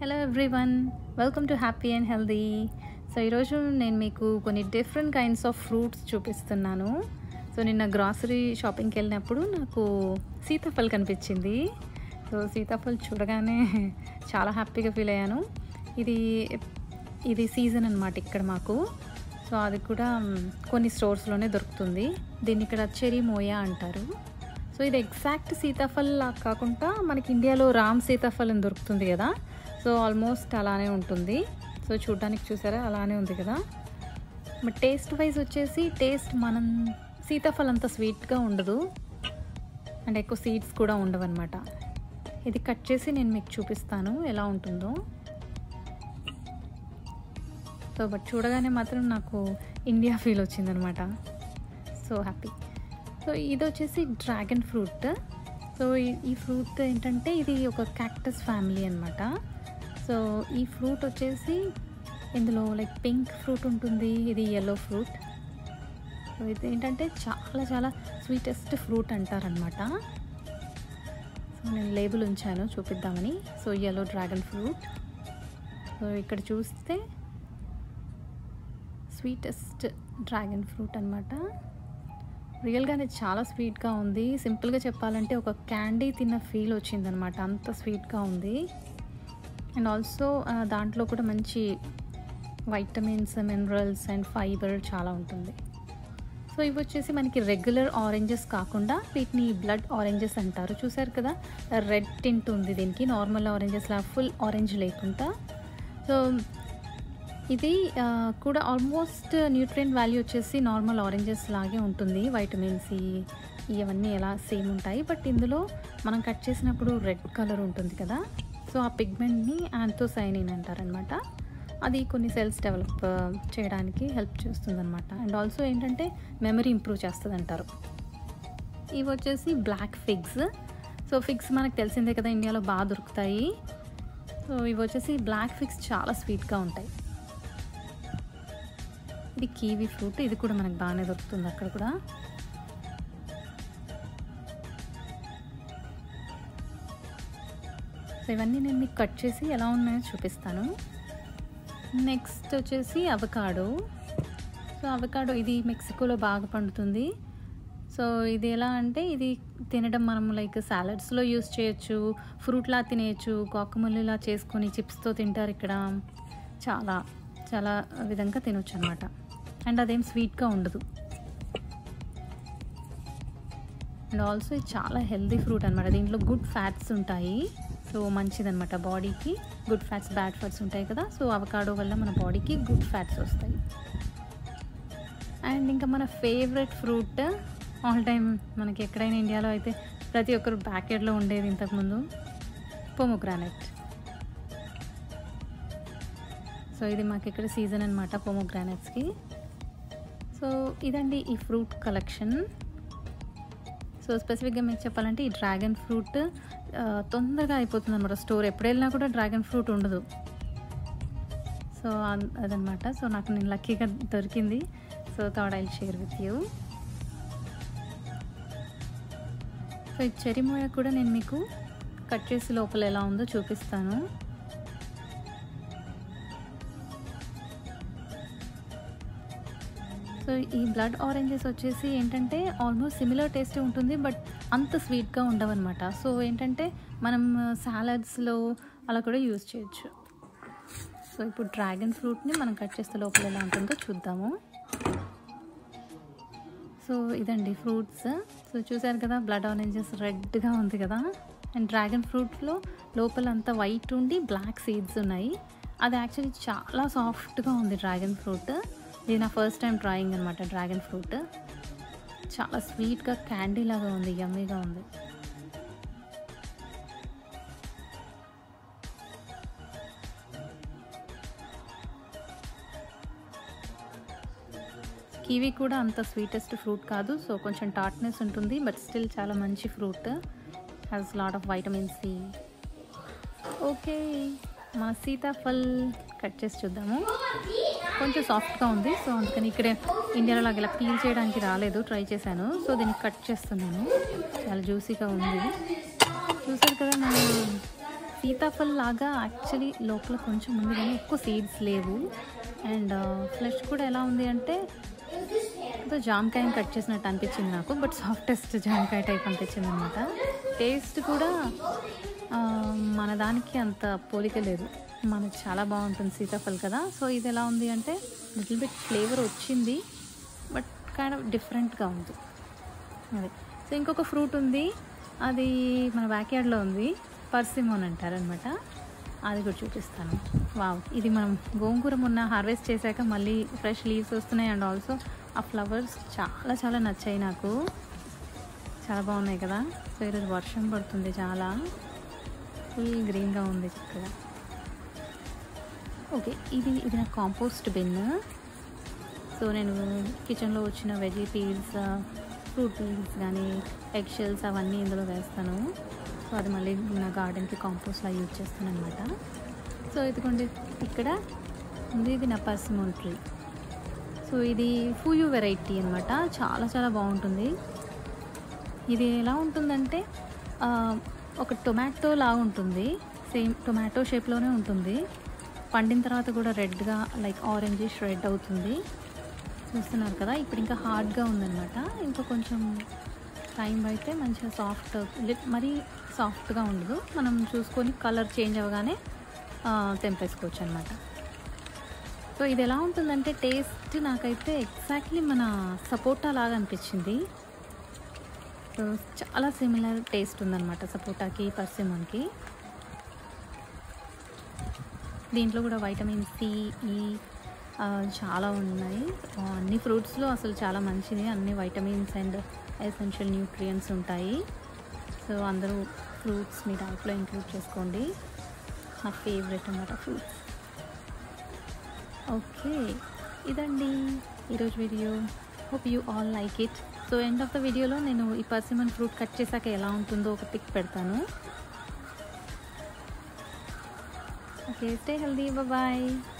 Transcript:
Hello everyone, welcome to happy and healthy. So ఈరోజు నేను మీకు కొన్ని డిఫరెంట్ కైండ్స్ ఆఫ్ ఫ్రూట్స్ చూపిస్తున్నాను. సో నిన్న గ్రాసరీ షాపింగ్కి వెళ్ళినప్పుడు నాకు సీతాఫల్ కనిపించింది. సో సీతాఫల్ చూడగానే చాలా హ్యాపీగా ఫీల్ అయ్యాను. ఇది సీజన్ అన్నమాట ఇక్కడ మాకు. సో అది కూడా కొన్ని స్టోర్స్లోనే దొరుకుతుంది. దీన్ని ఇక్కడ చెరీ మోయా అంటారు. సో ఇది ఎగ్జాక్ట్ సీతాఫల్ లాగా కాకుండా మనకి ఇండియాలో రామ్ సీతాఫల్ అని దొరుకుతుంది కదా, సో ఆల్మోస్ట్ అలానే ఉంటుంది. సో చూడడానికి చూసారా అలానే ఉంది కదా. బట్ టేస్ట్ వైజ్ వచ్చేసి మనం సీతాఫల్ అంత స్వీట్గా ఉండదు అండ్ ఎక్కువ సీడ్స్ కూడా ఉండవు అనమాట. ఇది కట్ చేసి నేను మీకు చూపిస్తాను ఎలా ఉంటుందో. సో బట్ చూడగానే మాత్రం నాకు ఇండియా ఫీల్ వచ్చిందనమాట. So happy. సో ఇది వచ్చేసి డ్రాగన్ ఫ్రూట్. సో ఈ ఫ్రూట్ ఏంటంటే ఇది ఒక క్యాక్టస్ ఫ్యామిలీ అనమాట. సో ఈ ఫ్రూట్ వచ్చేసి ఇందులో లైక్ పింక్ ఫ్రూట్ ఉంటుంది, ఇది ఎల్లో ఫ్రూట్. సో ఇది ఏంటంటే చాలా చాలా స్వీటెస్ట్ ఫ్రూట్ అంటారనమాట. సో నేను లేబుల్ ఉంచాను చూపిద్దామని. So yellow dragon fruit. So ఇక్కడ చూస్తే స్వీటెస్ట్ డ్రాగన్ ఫ్రూట్ అనమాట. రియల్గానే చాలా స్వీట్గా ఉంది. సింపుల్గా చెప్పాలంటే ఒక క్యాండీ తిన్న ఫీల్ వచ్చిందనమాట, అంత స్వీట్గా ఉంది. అండ్ ఆల్సో దాంట్లో కూడా మంచి వైటమిన్స్, మినరల్స్ అండ్ ఫైబర్ చాలా ఉంటుంది. సో ఇవి వచ్చేసి మనకి రెగ్యులర్ ఆరెంజెస్ కాకుండా వీటిని బ్లడ్ ఆరెంజెస్ అంటారు. చూసారు కదా, రెడ్ టింట్ ఉంది దీనికి, నార్మల్ ఆరెంజెస్లా ఫుల్ ఆరెంజ్ లేకుండా. సో ఇది కూడా ఆల్మోస్ట్ న్యూట్రియంట్ వాల్యూ వచ్చేసి నార్మల్ ఆరెంజెస్ లాగే ఉంటుంది. వైటమిన్స్ ఇవన్నీ ఎలా సేమ్ ఉంటాయి. బట్ ఇందులో మనం కట్ చేసినప్పుడు రెడ్ కలర్ ఉంటుంది కదా, సో ఆ పిగ్మెంట్ని యాంథోసైనిన్ అంటారనమాట. అది కొన్ని సెల్స్ డెవలప్ చేయడానికి హెల్ప్ చేస్తుందన్నమాట. అండ్ ఆల్సో ఏంటంటే మెమరీ ఇంప్రూవ్ చేస్తుంది అంటారు. ఇవి వచ్చేసి బ్లాక్ ఫిగ్స్. సో ఫిగ్స్ మనకు తెలిసిందే కదా, ఇండియాలో బాగా దొరుకుతాయి. సో ఇవి వచ్చేసి బ్లాక్ ఫిగ్స్ చాలా స్వీట్గా ఉంటాయి. ఇది కీవీ ఫ్రూట్. ఇది కూడా మనకు బాగానే దొరుకుతుంది అక్కడ కూడా. సో ఇవన్నీ నేను మీకు కట్ చేసి ఎలా ఉన్నాయో చూపిస్తాను. నెక్స్ట్ వచ్చేసి అవకాడో. సో అవకాడో ఇది మెక్సికోలో బాగా పండుతుంది. సో ఇది ఎలా అంటే ఇది తినడం మనం లైక్ సాలడ్స్లో యూస్ చేయొచ్చు, ఫ్రూట్లా తినేయచ్చు, కాకమల్లిలా చేసుకొని చిప్స్తో తింటారు ఇక్కడ. చాలా చాలా విధంగా తినొచ్చు అనమాట. అండ్ అదేం స్వీట్గా ఉండదు. అండ్ ఆల్సో ఇది చాలా హెల్దీ ఫ్రూట్ అనమాట. దీంట్లో గుడ్ ఫ్యాట్స్ ఉంటాయి. సో మంచిదన్నమాట బాడీకి. గుడ్ ఫ్యాట్స్, బ్యాడ్ ఫ్యాట్స్ ఉంటాయి కదా. సో అవకాడో వల్ల మన బాడీకి గుడ్ ఫ్యాట్స్ వస్తాయి. అండ్ ఇంకా మన ఫేవరెట్ ఫ్రూట్ ఆల్ టైమ్ మనకి ఎక్కడైనా ఇండియాలో అయితే ప్రతి ఒక్కరు బ్యాకెట్లో ఉండేది ఇంతకుముందు, పొమోగ్రానైట్. సో ఇది మాకు ఇక్కడ సీజన్ అనమాట పొమోగ్రానైట్స్కి. సో ఇదండి ఈ ఫ్రూట్ కలెక్షన్. సో స్పెసిఫిక్గా మీకు చెప్పాలంటే ఈ డ్రాగన్ ఫ్రూట్ తొందరగా అయిపోతుంది అనమాట. స్టోర్ ఎప్పుడు వెళ్ళినా కూడా డ్రాగన్ ఫ్రూట్ ఉండదు. సో అదనమాట. సో నేను లక్కీగా దొరికింది. So thought I'll share with you. So ఈ చెరీ మోయా కూడా నేను మీకు కట్ చేసి లోపల ఎలా ఉందో చూపిస్తాను. సో ఈ బ్లడ్ ఆరెంజెస్ వచ్చేసి ఏంటంటే ఆల్మోస్ట్ సిమిలర్ టేస్టే ఉంటుంది, బట్ అంత స్వీట్గా ఉండవన్నమాట. సో ఏంటంటే మనం సాలడ్స్లో అలా కూడా యూజ్ చేయొచ్చు. సో ఇప్పుడు డ్రాగన్ ఫ్రూట్ని మనం కట్ చేస్తే లోపల ఎలా ఉంటుందో చూద్దాము. సో ఇదండి ఫ్రూట్స్. సో చూసారు కదా, బ్లడ్ ఆరెంజెస్ రెడ్గా ఉంది కదా. అండ్ డ్రాగన్ ఫ్రూట్లో లోపల అంతా వైట్ ఉండి బ్లాక్ సీడ్స్ ఉన్నాయి. అది యాక్చువల్లీ చాలా సాఫ్ట్గా ఉంది డ్రాగన్ ఫ్రూట్. ఇది నా ఫస్ట్ టైం ట్రయింగ్ అనమాట డ్రాగన్ ఫ్రూట్. చాలా స్వీట్గా క్యాండీ లాగా ఉంది, యమ్మీగా ఉంది. కివీ కూడా అంత స్వీటెస్ట్ ఫ్రూట్ కాదు. సో కొంచెం టార్ట్నెస్ ఉంటుంది, బట్ స్టిల్ చాలా మంచి fruit. Has lot of vitamin C. Okay, మా సీతాఫల్ కట్ చేసి చూద్దాము. కొంచెం సాఫ్ట్గా ఉంది. సో అందుకని ఇక్కడ ఇండియాలో లాగా ఇలా పీల్ చేయడానికి రాలేదు, ట్రై చేశాను. సో దీన్ని కట్ చేస్తున్నాను. చాలా జ్యూసీగా ఉంది. చూసారు కదా, మన సీతాఫల్ లాగా యాక్చువల్లీ లోపల కొంచెం ఉంది కానీ ఎక్కువ సీడ్స్ లేవు. అండ్ ఫ్లెష్ కూడా ఎలా ఉంది అంటే ఏదో జామకాయని కట్ చేసినట్టు అనిపించింది నాకు, బట్ సాఫ్టెస్ట్ జామకాయ టైప్ అనిపించింది అనమాట. టేస్ట్ కూడా మన దానికి అంత పోలిక లేదు, మనకు చాలా బాగుంటుంది సీతాఫల్ కదా. సో ఇది ఎలా ఉంది అంటే లిటిల్ బిట్ ఫ్లేవర్ వచ్చింది, బట్ కైండ్ ఆఫ్ డిఫరెంట్గా ఉంది అదే. సో ఇంకొక ఫ్రూట్ ఉంది, అది మన బ్యాక్యార్డ్లో ఉంది, పర్సిమోన్ అంటారనమాట. అది కూడా చూపిస్తాను. వావ్, ఇది మనం గోంగూర మొన్న హార్వెస్ట్ చేశాక మళ్ళీ ఫ్రెష్ లీవ్స్ వస్తున్నాయి. అండ్ ఆల్సో ఆ ఫ్లవర్స్ చాలా చాలా నచ్చాయి నాకు, చాలా బాగున్నాయి కదా. సో ఈరోజు వర్షం పడుతుంది, చాలా ఫుల్ గ్రీన్గా ఉంది చక్కగా. ఓకే, ఇది నా కాంపోస్ట్ బిన్. సో నేను కిచెన్లో వచ్చిన వెజీ పీల్స్, ఫ్రూట్ పీల్స్ కానీ ఎగ్ షెల్స్ అవన్నీ ఇందులో వేస్తాను. సో అది మళ్ళీ నా గార్డెన్కి కాంపోస్ట్లా యూజ్ చేస్తాను అనమాట. సో ఇదిగోండి ఇక్కడ ఉంది, ఇది నా పర్సిమోన్ ట్రీ. సో ఇది ఫూయూ వెరైటీ అనమాట, చాలా చాలా బాగుంటుంది. ఇది ఎలా ఉంటుందంటే ఒక టొమాటో లాగా ఉంటుంది, సేమ్ టొమాటో షేప్లోనే ఉంటుంది. పండిన తర్వాత కూడా రెడ్గా లైక్ ఆరెంజిష్ రెడ్ అవుతుంది, చూస్తున్నారు కదా. ఇప్పుడు ఇంకా హార్డ్గా ఉందన్నమాట, ఇంకా కొంచెం టైం అయితే మంచిగా సాఫ్ట్, మరీ సాఫ్ట్గా ఉండదు. మనం చూసుకొని కలర్ చేంజ్ అవ్వగానే తెంపేసుకోవచ్చు అనమాట. సో ఇది ఎలా ఉంటుందంటే టేస్ట్ నాకైతే ఎగ్జాక్ట్లీ మన సపోటా లాగా అనిపించింది. సో చాలా సిమిలర్ టేస్ట్ ఉందన్నమాట సపోటాకి, పర్సిమోన్కి. దీంట్లో కూడా వైటమిన్ సి, ఈ చాలా ఉన్నాయి. అన్ని ఫ్రూట్స్లో అసలు చాలా మంచిది, అన్ని వైటమిన్స్ అండ్ ఎసెన్షియల్ న్యూట్రియంట్స్ ఉంటాయి. సో అందరూ ఫ్రూట్స్ మీ డైట్లో ఇంక్లూడ్ చేసుకోండి, నా ఫేవరెట్ అన్నమాట ఫ్రూట్స్. ఓకే, ఇదండి ఈరోజు video. Hope you all like it. So end of the వీడియోలో నేను ఈ పర్సిమన్ ఫ్రూట్ కట్ చేశాక ఎలా ఉంటుందో ఒక పిక్ పెడతాను. Okay, stay healthy, bye.